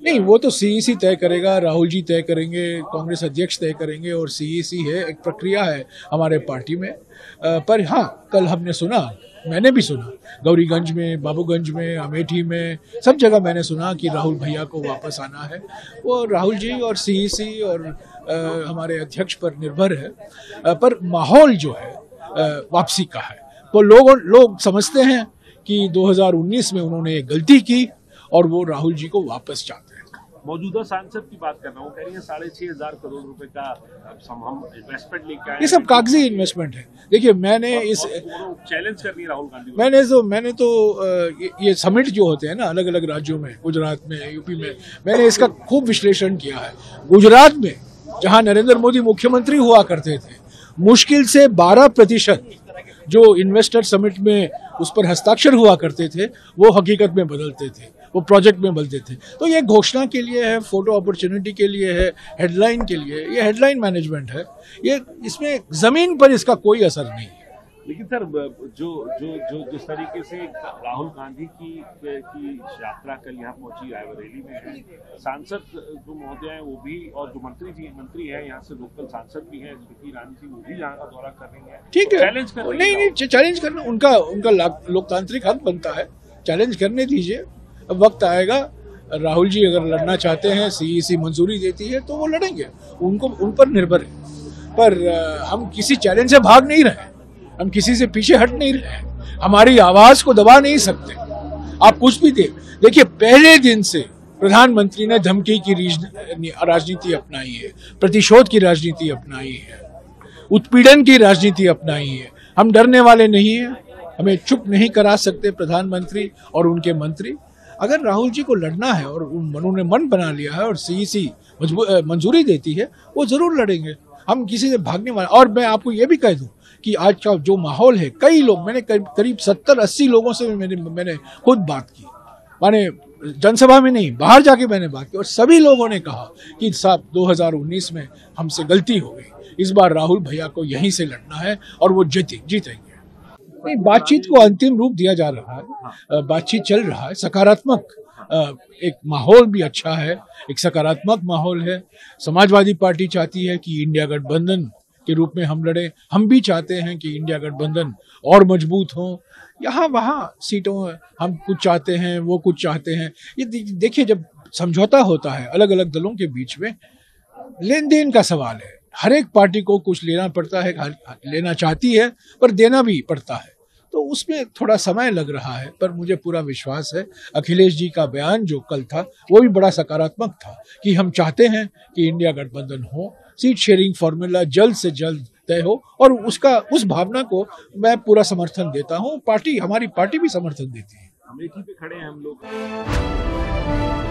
नहीं, वो तो सीईसी तय करेगा, राहुल जी तय करेंगे, कांग्रेस अध्यक्ष तय करेंगे, और सीईसी है, एक प्रक्रिया है हमारे पार्टी में। पर हाँ, कल हमने सुना, मैंने भी सुना, गौरीगंज में, बाबूगंज में, अमेठी में, सब जगह मैंने सुना कि राहुल भैया को वापस आना है। वो राहुल जी और सीईसी और हमारे अध्यक्ष पर निर्भर है। पर माहौल जो है वापसी का है। वो लोग समझते हैं कि 2019 में उन्होंने एक गलती की और वो राहुल जी को वापस चाहते हैं। मौजूदा सांसद की बात कर रहा हूँ, कह रही है 6,500 करोड़ रुपए का हम इन्वेस्टमेंट लेके आए। ये सब कागजी इन्वेस्टमेंट है। देखिए, मैंने इस चैलेंज कर रही है राहुल गांधी। मैंने तो ये समिट जो होते हैं ना अलग अलग राज्यों में, गुजरात में, यूपी में, मैंने इसका खूब विश्लेषण किया है। गुजरात में जहां नरेंद्र मोदी मुख्यमंत्री हुआ करते थे, मुश्किल से 12% जो इन्वेस्टर समिट में उस पर हस्ताक्षर हुआ करते थे वो हकीकत में बदलते थे, वो प्रोजेक्ट में बदलते थे। तो ये घोषणा के लिए है, फोटो अपॉर्चुनिटी के लिए है, हेडलाइन के लिए, ये हेडलाइन मैनेजमेंट है। ये इसमें जमीन पर इसका कोई असर नहीं है। लेकिन सर, जो जिस तरीके से राहुल गांधी की यात्रा कल यहाँ पहुंची, रायबरेली में है, सांसद जो महोदय हैं वो भी, और जो मंत्री हैं यहाँ से लोकल सांसद भी हैं, स्मृति ईरानी जी, वो भी यहाँ का दौरा कर रही है। ठीक है, चैलेंज कर रही है। नहीं, चैलेंज करना उनका लोकतांत्रिक हक बनता है, चैलेंज करने दीजिए। अब वक्त आएगा, राहुल जी अगर लड़ना चाहते हैं, सीईसी मंजूरी देती है तो वो लड़ेंगे, उन पर निर्भर है। पर हम किसी चैलेंज से भाग नहीं रहे, हम किसी से पीछे हट नहीं रहे, हमारी आवाज को दबा नहीं सकते। आप कुछ भी देखिए, पहले दिन से प्रधानमंत्री ने धमकी की राजनीति अपनाई है, प्रतिशोध की राजनीति अपनाई है, उत्पीड़न की राजनीति अपनाई है। हम डरने वाले नहीं हैं, हमें चुप नहीं करा सकते प्रधानमंत्री और उनके मंत्री। अगर राहुल जी को लड़ना है और उन्होंने मन बना लिया है और सीईसी मंजूरी देती है, वो जरूर लड़ेंगे। हम किसी से भागने वाले। और मैं आपको ये भी कह दूं कि आज का जो माहौल है, कई लोग, मैंने करीब 70-80 लोगों से मैंने खुद बात की, माने जनसभा में नहीं, बाहर जाके मैंने बात की, और सभी लोगों ने कहा कि साहब 2019 में हमसे गलती हो गई, इस बार राहुल भैया को यहीं से लड़ना है और वो जीतेंगे। नहीं, बातचीत को अंतिम रूप दिया जा रहा है, बातचीत चल रहा है, सकारात्मक एक माहौल भी अच्छा है, एक सकारात्मक माहौल है। समाजवादी पार्टी चाहती है कि इंडिया गठबंधन के रूप में हम लड़े, हम भी चाहते हैं कि इंडिया गठबंधन और मजबूत हो। यहाँ वहाँ सीटों हम कुछ चाहते हैं, वो कुछ चाहते हैं। ये देखिए, जब समझौता होता है अलग अलग दलों के बीच में, लेन देन का सवाल है। हर एक पार्टी को कुछ लेना पड़ता है, लेना चाहती है पर देना भी पड़ता है, तो उसमें थोड़ा समय लग रहा है। पर मुझे पूरा विश्वास है, अखिलेश जी का बयान जो कल था वो भी बड़ा सकारात्मक था कि हम चाहते हैं कि इंडिया गठबंधन हो, सीट शेयरिंग फॉर्मूला जल्द से जल्द तय हो, और उस भावना को मैं पूरा समर्थन देता हूँ। हमारी पार्टी भी समर्थन देती है। अमेठी पे खड़े हैं हम लोग।